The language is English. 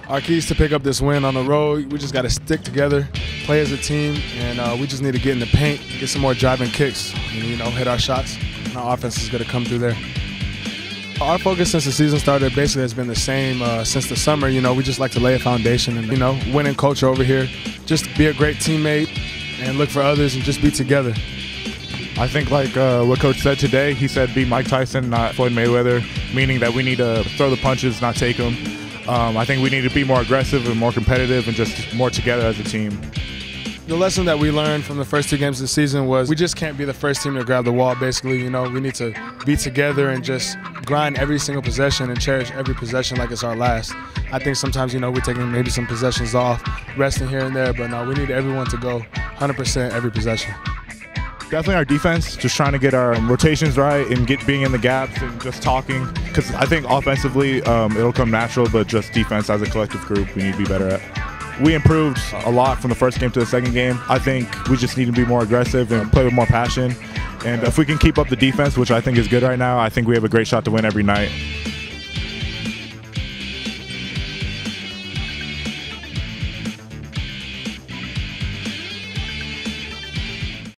Our keys to pick up this win on the road, we just got to stick together, play as a team, and we just need to get in the paint, get some more driving kicks, and, hit our shots, and our offense is going to come through there. Our focus since the season started basically has been the same since the summer. We just like to lay a foundation and, winning culture over here. Just be a great teammate and look for others and just be together. I think like what Coach said today, he said be Mike Tyson, not Floyd Mayweather, meaning that we need to throw the punches, not take them. I think we need to be more aggressive and more competitive and just more together as a team. The lesson that we learned from the first 2 games of the season was we just can't be the first team to grab the wall, basically. We need to be together and just grind every single possession and cherish every possession like it's our last. I think sometimes, we're taking maybe some possessions off, resting here and there, but no, we need everyone to go 100% every possession. Definitely our defense, just trying to get our rotations right and being in the gaps and just talking. Because I think offensively it'll come natural, but just defense as a collective group we need to be better at. We improved a lot from the first game to the second game. I think we just need to be more aggressive and play with more passion. And if we can keep up the defense, which I think is good right now, I think we have a great shot to win every night.